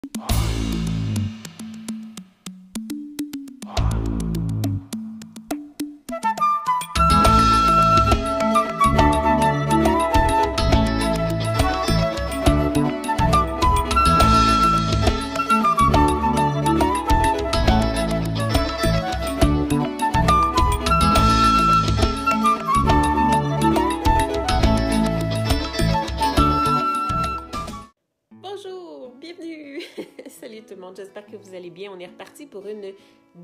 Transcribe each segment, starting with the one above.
Bonjour, bienvenue! Salut tout le monde, j'espère que vous allez bien. On est reparti pour une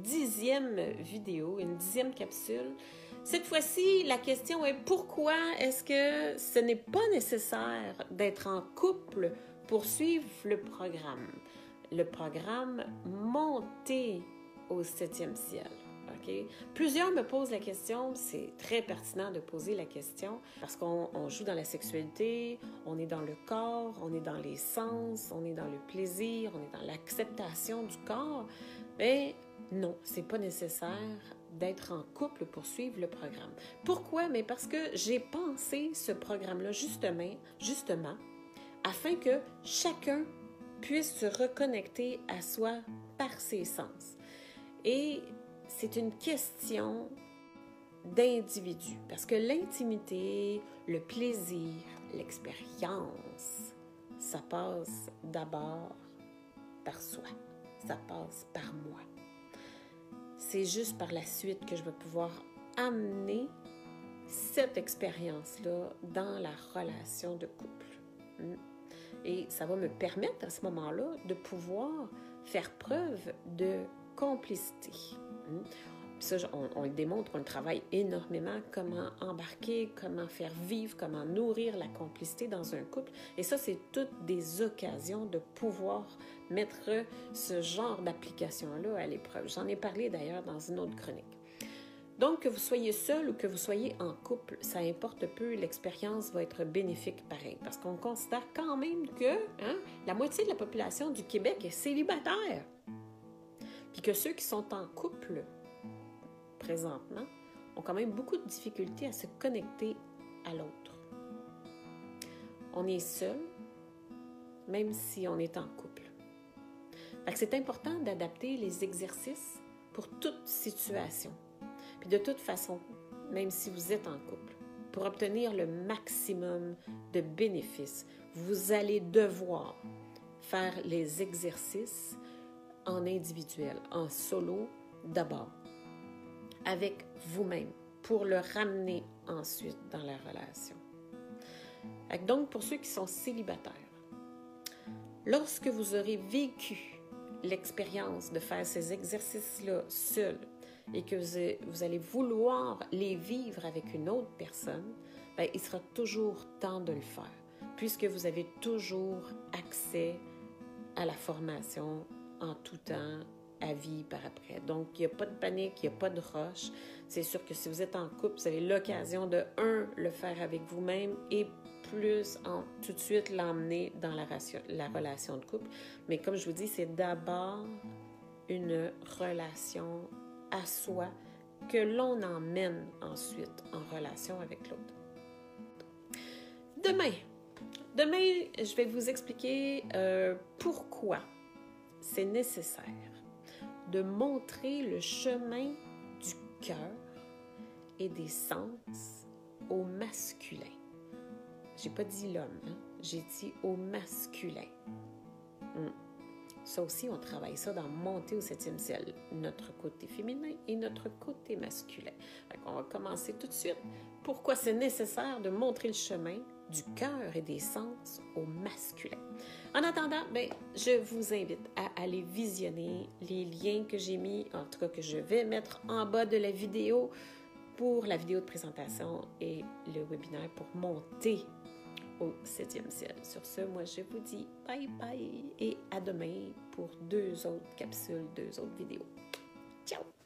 10e vidéo, une 10e capsule. Cette fois-ci, la question est pourquoi est-ce que ce n'est pas nécessaire d'être en couple pour suivre le programme? Le programme Monter au 7e ciel. Okay? Plusieurs me posent la question, c'est très pertinent de poser la question parce qu'on joue dans la sexualité, on est dans le corps, on est dans les sens, on est dans le plaisir, on est dans l'acceptation du corps. Mais non, c'est pas nécessaire d'être en couple pour suivre le programme. Pourquoi? Mais parce que j'ai pensé ce programme-là justement, afin que chacun puisse se reconnecter à soi par ses sens. Et c'est une question d'individu, parce que l'intimité, le plaisir, l'expérience, ça passe d'abord par soi, ça passe par moi. C'est juste par la suite que je vais pouvoir amener cette expérience-là dans la relation de couple. Et ça va me permettre à ce moment-là de pouvoir faire preuve de complicité. Ça, on le démontre, on le travaille énormément, comment embarquer, comment faire vivre, comment nourrir la complicité dans un couple. Et ça, c'est toutes des occasions de pouvoir mettre ce genre d'application-là à l'épreuve. J'en ai parlé d'ailleurs dans une autre chronique. Donc, que vous soyez seul ou que vous soyez en couple, ça importe peu, l'expérience va être bénéfique pareil. Parce qu'on considère quand même que la moitié de la population du Québec est célibataire. Puis que ceux qui sont en couple, présentement, ont quand même beaucoup de difficultés à se connecter à l'autre. On est seul, même si on est en couple. Fait que c'est important d'adapter les exercices pour toute situation. Puis de toute façon, même si vous êtes en couple, pour obtenir le maximum de bénéfices, vous allez devoir faire les exercices en individuel, en solo d'abord, avec vous-même, pour le ramener ensuite dans la relation. Donc, pour ceux qui sont célibataires, lorsque vous aurez vécu l'expérience de faire ces exercices-là seul et que vous allez vouloir les vivre avec une autre personne, bien, il sera toujours temps de le faire, puisque vous avez toujours accès à la formation en tout temps, à vie par après. Donc, il n'y a pas de panique, il n'y a pas de rush. C'est sûr que si vous êtes en couple, vous avez l'occasion de, le faire avec vous-même et plus, tout de suite, l'emmener dans la relation de couple. Mais comme je vous dis, c'est d'abord une relation à soi que l'on emmène ensuite en relation avec l'autre. Demain, je vais vous expliquer pourquoi c'est nécessaire de montrer le chemin du cœur et des sens au masculin. J'ai pas dit l'homme, j'ai dit au masculin. Ça aussi, on travaille ça dans Monter au 7e ciel, notre côté féminin et notre côté masculin. On va commencer tout de suite. Pourquoi c'est nécessaire de montrer le chemin du cœur et des sens au masculin? En attendant, je vous invite à aller visionner les liens que j'ai mis, en tout cas que je vais mettre en bas de la vidéo pour la vidéo de présentation et le webinaire pour monter au 7e ciel. Sur ce, moi, je vous dis bye bye et à demain pour 2 autres capsules, 2 autres vidéos. Ciao!